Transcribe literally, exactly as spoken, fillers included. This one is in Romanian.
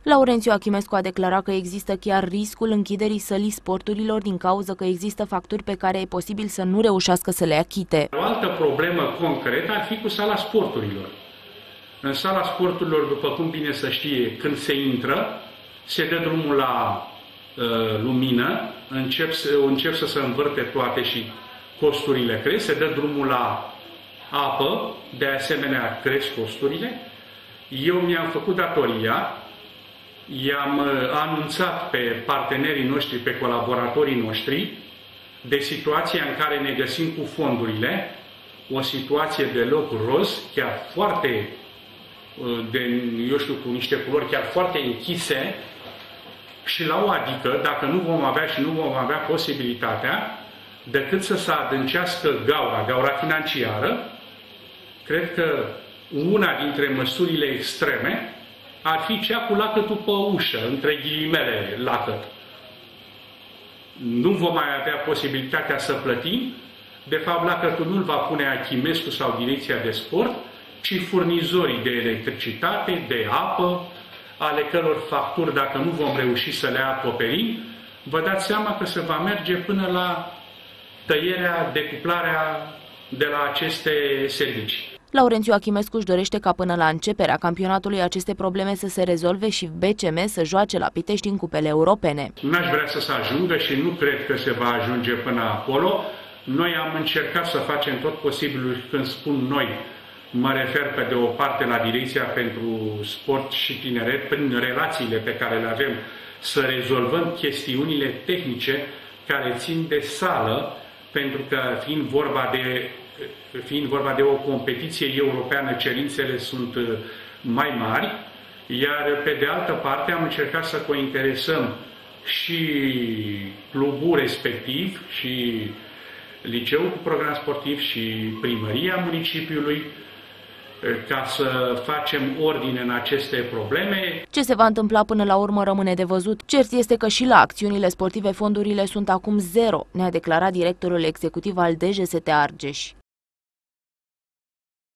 Laurențiu Achimescu a declarat că există chiar riscul închiderii sălii sporturilor din cauza că există facturi pe care e posibil să nu reușească să le achite. O altă problemă concretă ar fi cu sala sporturilor. În sala sporturilor, după cum bine se știe, când se intră, se dă drumul la uh, lumină, încep, încep să se învârte toate și costurile cresc, se dă drumul la apă, de asemenea cresc costurile. Eu mi-am făcut datoria, i-am anunțat pe partenerii noștri, pe colaboratorii noștri, de situația în care ne găsim cu fondurile, o situație deloc roz, chiar foarte, de, eu știu, cu niște culori chiar foarte închise, și la o adică, dacă nu vom avea și nu vom avea posibilitatea, decât să se adâncească gaura, gaura financiară, cred că una dintre măsurile extreme ar fi cea cu lacătul pe ușă, între ghilimele lacăt. Nu vom mai avea posibilitatea să plătim, de fapt lacătul nu-l va pune Achimescu sau Direcția de Sport, ci furnizorii de electricitate, de apă, ale căror facturi, dacă nu vom reuși să le acoperim, vă dați seama că se va merge până la tăierea, decuplarea de la aceste servicii. Laurențiu Achimescu își dorește ca până la începerea campionatului aceste probleme să se rezolve și B C M să joace la Pitești în cupele europene. N-aș vrea să se ajungă și nu cred că se va ajunge până acolo. Noi am încercat să facem tot posibilul, când spun noi, mă refer pe de o parte la Direcția pentru Sport și Tineret, prin relațiile pe care le avem, să rezolvăm chestiunile tehnice care țin de sală, pentru că fiind vorba de fiind vorba de o competiție europeană, cerințele sunt mai mari, iar pe de altă parte am încercat să cointeresăm și clubul respectiv, și liceul cu program sportiv, și primăria municipiului, ca să facem ordine în aceste probleme. Ce se va întâmpla până la urmă rămâne de văzut. Cert este că și la acțiunile sportive fondurile sunt acum zero, ne-a declarat directorul executiv al D G S T Argeș.